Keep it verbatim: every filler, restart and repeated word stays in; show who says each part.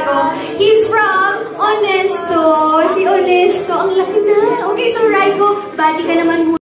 Speaker 1: Raiko. He's from Honesto. Si Honesto. Ang laki na. Okay, so Raiko, bati ka naman muna.